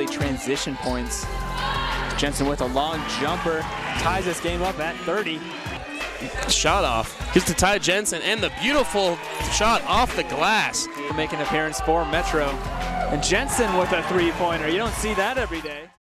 great transition points. Jensen with a long jumper ties this game up at 30. Shot off. Gives to Tai Jensen and the beautiful shot off the glass. Make an appearance for Metro. And Jensen with a three-pointer. You don't see that every day.